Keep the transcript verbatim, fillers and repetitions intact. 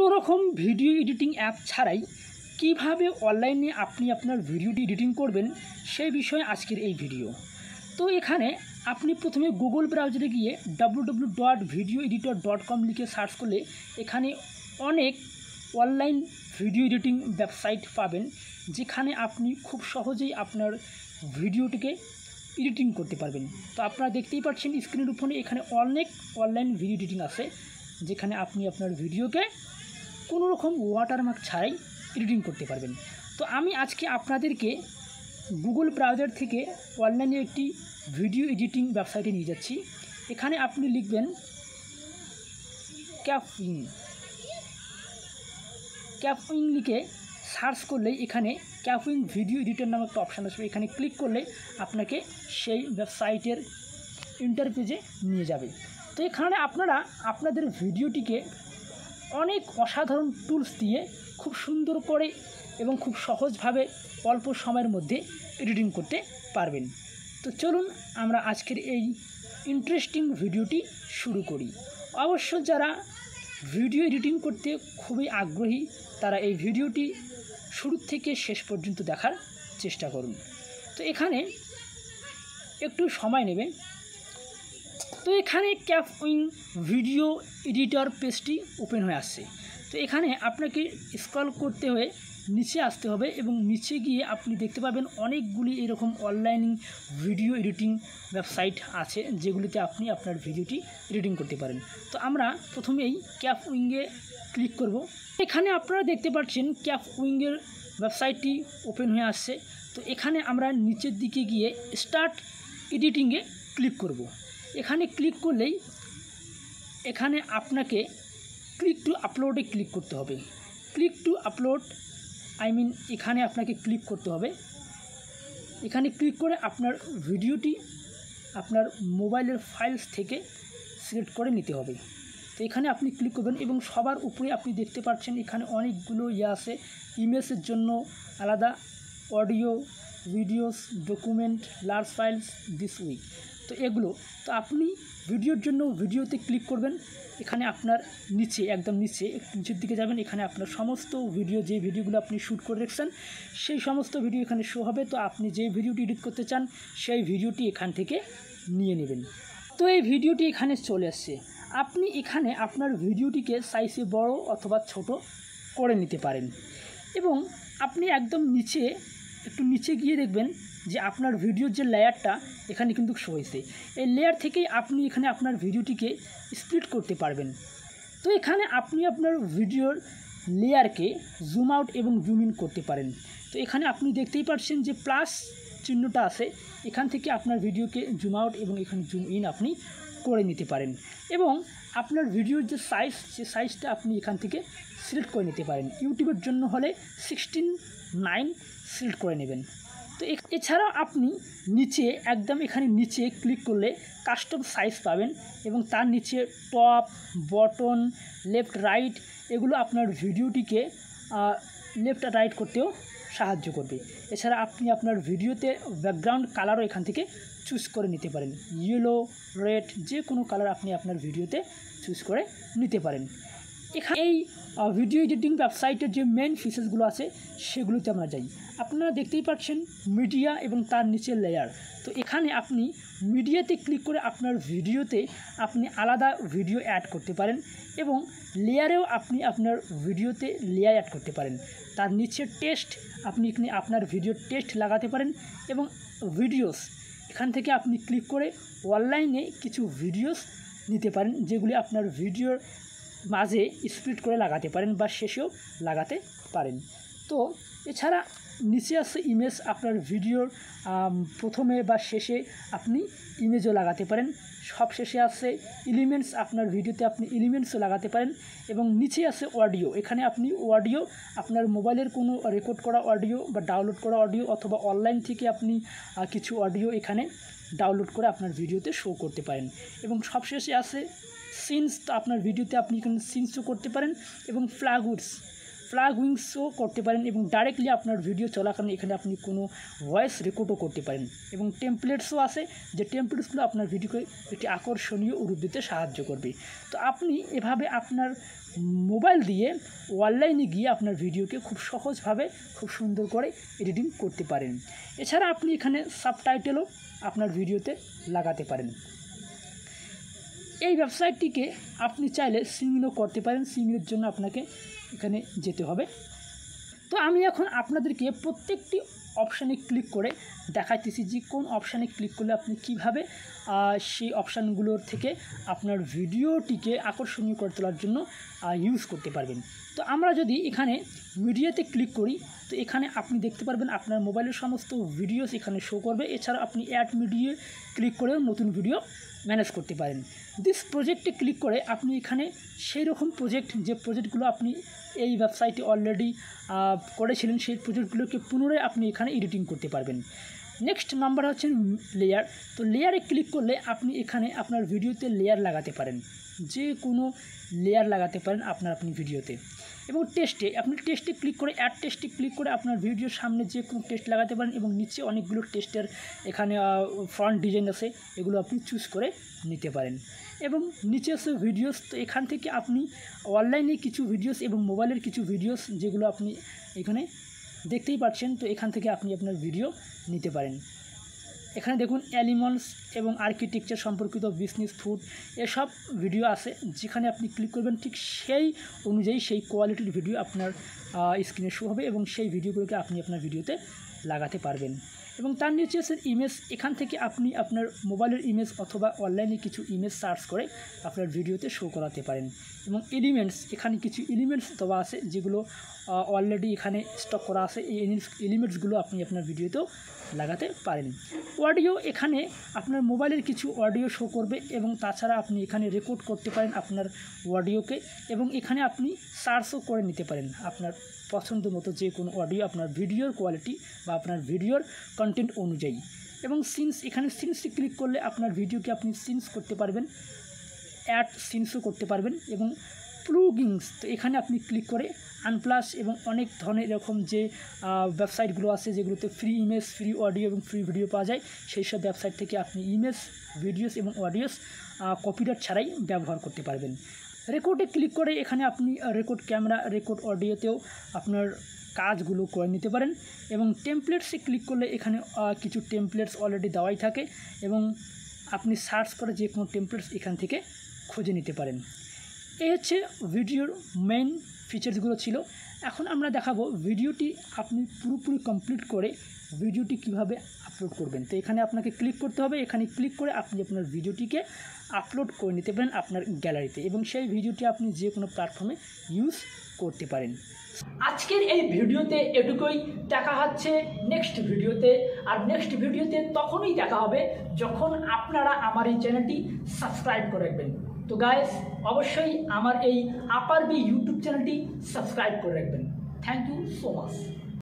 রকম video editing app ছাড়াই কিভাবে অনলাইনে আপনি আপনার ভিডিওটি এডিটিং করবেন সেই বিষয়ে আজকের এই ভিডিও। তো এখানে আপনি প্রথমে গুগল ব্রাউজারে গিয়ে W W W dot video editor dot com লিখে সার্চ করলে এখানে অনেক অনলাইন ভিডিও এডিটিং ওয়েবসাইট পাবেন, যেখানে আপনি খুব সহজেই আপনার ভিডিওটিকে এডিটিং করতে পারবেন। তো আপনারা দেখতেই পাচ্ছেন স্ক্রিনের উপরে এখানে অনেক অনলাইন ভিডিও এডিটিং আছে, যেখানে আপনি আপনার ভিডিওকে কোনো রকম ওয়াটারমার্ক ছাড়াই এডিটিং করতে পারবেন। তো আমি আজকে আপনাদেরকে গুগল ব্রাউজার থেকে অনলাইনে একটি ভিডিও এডিটিং ওয়েবসাইটে নিয়ে যাচ্ছি। এখানে আপনি লিখবেন ক্যাপউইং ক্যাপউইং লিখে সার্চ করলেই এখানে ক্যাপউইং ভিডিও এডিটর নামে একটা অপশান আসবে। এখানে ক্লিক করলে আপনাকে সেই ওয়েবসাইটের ইন্টারপেজে নিয়ে যাবে। তো এখানে আপনারা আপনাদের ভিডিওটিকে অনেক অসাধারণ টুলস দিয়ে খুব সুন্দর করে এবং খুব সহজভাবে অল্প সময়ের মধ্যে এডিটিং করতে পারবেন। তো চলুন আমরা আজকের এই ইন্টারেস্টিং ভিডিওটি শুরু করি। অবশ্য যারা ভিডিও এডিটিং করতে খুবই আগ্রহী তারা এই ভিডিওটি শুরু থেকে শেষ পর্যন্ত দেখার চেষ্টা করুন। তো এখানে একটু সময় নেবে। তো এখানে ক্যাপউইং ভিডিও এডিটর পেজটি ওপেন হয়ে আসছে। তো এখানে আপনাকে স্ক্রল করতে হয়ে নিচে আসতে হবে এবং নিচে গিয়ে আপনি দেখতে পাবেন অনেকগুলি এরকম অনলাইন ভিডিও এডিটিং ওয়েবসাইট আছে, যেগুলিতে আপনি আপনার ভিডিওটি এডিটিং করতে পারেন। তো আমরা প্রথমেই ক্যাপউইংয়ে ক্লিক করব। এখানে আপনারা দেখতে পাচ্ছেন ক্যাপউইংয়ের ওয়েবসাইটটি ওপেন হয়ে আসছে। তো এখানে আমরা নিচের দিকে গিয়ে স্টার্ট এডিটিংয়ে ক্লিক করব। এখানে ক্লিক করলেই এখানে আপনাকে ক্লিক টু আপলোডে ক্লিক করতে হবে। Click to upload I mean এখানে আপনাকে ক্লিক করতে হবে। এখানে ক্লিক করে আপনার ভিডিওটি আপনার মোবাইলের ফাইলস থেকে সিলেক্ট করে নিতে হবে। তো এখানে আপনি ক্লিক করবেন এবং সবার উপরে আপনি দেখতে পাচ্ছেন এখানে অনেকগুলো ইয়ে আছে। ইমেজের জন্য আলাদা, audio, videos, document, large files, this week, তো এগুলো। তো আপনি ভিডিওর জন্য ভিডিওতে ক্লিক করবেন। এখানে আপনার নিচে একদম নিচে একটু নিচের দিকে যাবেন। এখানে আপনার সমস্ত ভিডিও, যে ভিডিওগুলো আপনি শ্যুট করে রেখেছেন সেই সমস্ত ভিডিও এখানে শো হবে। তো আপনি যে ভিডিওটি এডিট করতে চান সেই ভিডিওটি এখান থেকে নিয়ে নেবেন। তো এই ভিডিওটি এখানে চলে আসছে। আপনি এখানে আপনার ভিডিওটিকে সাইজে বড় অথবা ছোট করে নিতে পারেন এবং আপনি একদম নিচে একটু নিচে গিয়ে দেখবেন যে আপনার ভিডিওর যে লেয়ারটা এখানে কিন্তু শো হয়েছে। এই লেয়ার থেকেই আপনি এখানে আপনার ভিডিওটিকে স্প্লিট করতে পারবেন। তো এখানে আপনি আপনার ভিডিওর লেয়ারকে জুম আউট এবং জুম ইন করতে পারেন। তো এখানে আপনি দেখতেই পাচ্ছেন যে প্লাস চিহ্নটা আছে, এখান থেকে আপনার ভিডিওকে জুম আউট এবং এখানে জুম ইন আপনি করে নিতে পারেন এবং আপনার ভিডিওর যে সাইজ সে সাইজটা আপনি এখান থেকে সিলেক্ট করে নিতে পারেন। ইউটিউবের জন্য হলে সিক্সটিন নাইন সিলেক্ট করে নেবেন। তো এছাড়াও আপনি নিচে একদম এখানে নিচে ক্লিক করলে কাস্টম সাইজ পাবেন এবং তার নিচে টপ, বটন, লেফট, রাইট এগুলো আপনার ভিডিওটিকে লেফট আর রাইট করতেও সাহায্য করবে। এছাড়া আপনি আপনার ভিডিওতে ব্যাকগ্রাউন্ড কালারও এখান থেকে চুজ করে নিতে পারেন। ইয়েলো, রেড যে কোনো কালার আপনি আপনার ভিডিওতে চুজ করে নিতে পারেন। এখানে এই ভিডিও এডিটিং ওয়েবসাইটের যে মেন ফিচার্সগুলো আছে সেগুলোতে আমরা যাই। আপনারা দেখতেই পাচ্ছেন মিডিয়া এবং তার নিচে লেয়ার। তো এখানে আপনি মিডিয়াতে ক্লিক করে আপনার ভিডিওতে আপনি আলাদা ভিডিও অ্যাড করতে পারেন এবং লেয়ারেও আপনি আপনার ভিডিওতে লেয়ার অ্যাড করতে পারেন। তার নিচে টেক্সট, আপনি এখানে আপনার ভিডিওর টেক্সট লাগাতে পারেন এবং ভিডিওস এখান থেকে আপনি ক্লিক করে অনলাইনে কিছু ভিডিওস নিতে পারেন, যেগুলি আপনার ভিডিওর মাঝে স্প্লিট করে লাগাতে পারেন বা শেষেও লাগাতে পারেন। তো এছাড়া নিচে আছে ইমেজ, আপনার ভিডিওর প্রথমে বা শেষে আপনি ইমেজও লাগাতে পারেন। সব শেষে আছে এলিমেন্টস, আপনার ভিডিওতে আপনি এলিমেন্টসও লাগাতে পারেন এবং নিচে আছে অডিও। এখানে আপনি অডিও আপনার মোবাইলের কোনো রেকর্ড করা অডিও বা ডাউনলোড করা অডিও অথবা অনলাইন থেকে আপনি কিছু অডিও এখানে ডাউনলোড করে আপনার ভিডিওতে শো করতে পারেন এবং সবশেষে আছে সিনস। তো আপনার ভিডিওতে আপনি এখানে সিনসও করতে পারেন এবং প্লাগউডস ফ্ল্যাগ উইংসও করতে পারেন এবং ডাইরেক্টলি আপনার ভিডিও চলাকালীন এখানে আপনি কোনো ভয়েস রেকর্ডও করতে পারেন এবং টেমপ্লেটসও আছে যে টেমপ্লেটসগুলো আপনার ভিডিওকে একটি আকর্ষণীয় রূপ দিতে সাহায্য করবে। তো আপনি এভাবে আপনার মোবাইল দিয়ে অনলাইনে গিয়ে আপনার ভিডিওকে খুব সহজভাবে খুব সুন্দর করে এডিটিং করতে পারেন। এছাড়া আপনি এখানে সাবটাইটেলও আপনার ভিডিওতে লাগাতে পারেন। এই ওয়েবসাইটটিকে আপনি চাইলে সিমিলও করতে পারেন, সিমিলের জন্য আপনাকে এখানে যেতে হবে। তো আমি এখন আপনাদেরকে প্রত্যেকটি অপশানে ক্লিক করে দেখাইতেছি যে কোন অপশানে ক্লিক করলে আপনি কিভাবে সেই অপশানগুলোর থেকে আপনার ভিডিওটিকে আকর্ষণীয় করে তোলার জন্য ইউজ করতে পারবেন। তো আমরা যদি এখানে মিডিয়াতে ক্লিক করি তো এখানে আপনি দেখতে পারবেন আপনার মোবাইলের সমস্ত ভিডিওস এখানে শো করবে। এছাড়া আপনি অ্যাড মিডিয়া ক্লিক করেও নতুন ভিডিও ম্যানেজ করতে পারেন। দিস প্রজেক্টে ক্লিক করে আপনি এখানে সেই রকম প্রজেক্ট যে প্রজেক্টগুলো আপনি এই ওয়েবসাইটে অলরেডি করেছিলেন সেই প্রজেক্টগুলোকে পুনরায় আপনি এখানে এডিটিং করতে পারবেন। নেক্সট নাম্বার হচ্ছে লেয়ার। তো লেয়ারে ক্লিক করলে আপনি এখানে আপনার ভিডিওতে লেয়ার লাগাতে পারেন, যে কোনো লেয়ার লাগাতে পারেন আপনার আপনি ভিডিওতে। এবং টেস্টে আপনি টেস্টে ক্লিক করে অ্যাড টেস্টে ক্লিক করে আপনার ভিডিওর সামনে যে কোনো টেস্ট লাগাতে পারেন এবং নিচে অনেকগুলো টেস্টের এখানে ফ্রন্ট ডিজাইন আছে, এগুলো আপনি চুজ করে নিতে পারেন। এবং নিচে আছে ভিডিওস। তো এখান থেকে আপনি অনলাইনে কিছু ভিডিওস এবং মোবাইলের কিছু ভিডিওস যেগুলো আপনি এখানে দেখতেই পাচ্ছেন, তো এখান থেকে আপনি আপনার ভিডিও নিতে পারেন। এখানে দেখুন অ্যানিমালস এবং আর্কিটেকচার সম্পর্কিত বিজনেস, ফুড এসব ভিডিও আছে, যেখানে আপনি ক্লিক করবেন ঠিক সেই অনুযায়ী সেই কোয়ালিটির ভিডিও আপনার স্ক্রিনে শো হবে এবং সেই ভিডিওগুলোকে আপনি আপনার ভিডিওতে লাগাতে পারবেন। এবং তার নিচে আছে ইমেজ। এখান থেকে আপনি আপনার মোবাইলের ইমেজ অথবা অনলাইনে কিছু ইমেজ সার্চ করে আপনার ভিডিওতে শো করাতে পারেন। এবং এলিমেন্টস, এখানে কিছু এলিমেন্টস দেওয়া আছে যেগুলো অলরেডি এখানে স্টক করা আছে, এই এলিমেন্টসগুলো আপনি আপনার ভিডিওতেও লাগাতে পারেন। অডিও, এখানে আপনার মোবাইলের কিছু অডিও শো করবে এবং তাছাড়া আপনি এখানে রেকর্ড করতে পারেন আপনার অডিওকে এবং এখানে আপনি সার্চও করে নিতে পারেন আপনার পছন্দ মতো যে কোনো অডিও আপনার ভিডিওর কোয়ালিটি বা আপনার ভিডিওর কন্টেন্ট অনুযায়ী। এবং সিনস, এখানে সিনসে ক্লিক করলে আপনার ভিডিওকে আপনি সিনস করতে পারবেন, অ্যাড সিনসও করতে পারবেন। এবং প্লুগিংস, তো এখানে আপনি ক্লিক করে আনপ্লাস এবং অনেক ধরনের এরকম যে ওয়েবসাইটগুলো আছে যেগুলোতে ফ্রি ইমেজ, ফ্রি অডিও এবং ফ্রি ভিডিও পাওয়া যায়, সেই সব ওয়েবসাইট থেকে আপনি ইমেজ, ভিডিওস এবং অডিওস কপিরাইট ছাড়াই ব্যবহার করতে পারবেন। রেকর্ডে ক্লিক করে এখানে আপনি রেকর্ড ক্যামেরা, রেকর্ড অডিওতেও আপনার কাজগুলো করে নিতে পারেন। এবং টেমপ্লেটসে ক্লিক করলে এখানে কিছু টেমপ্লেটস অলরেডি দেওয়াই থাকে এবং আপনি সার্চ করে যে কোনো টেমপ্লেটস এখান থেকে খুঁজে নিতে পারেন। এই হচ্ছে ভিডিওর মেইন ফিচার্সগুলো ছিল। এখন আমরা দেখাবো ভিডিওটি আপনি পুরোপুরি কমপ্লিট করে ভিডিওটি কিভাবে আপলোড করবেন। তো এখানে আপনাকে ক্লিক করতে হবে, এখানে ক্লিক করে আপনি আপনার ভিডিওটিকে আপলোড করে নিতে পারেন আপনার গ্যালারিতে এবং সেই ভিডিওটি আপনি যে কোনো প্ল্যাটফর্মে ইউজ করতে পারেন। আজকের এই ভিডিওতে এটুকুই, দেখা হচ্ছে নেক্সট ভিডিওতে। আর নেক্সট ভিডিওতে তখনই দেখা হবে যখন আপনারা আমার এই চ্যানেলটি সাবস্ক্রাইব করে রাখবেন। তো গাইস, অবশ্যই আমার এই আপার বি ইউটিউব চ্যানেলটি সাবস্ক্রাইব করে রাখবেন। Thank you so much.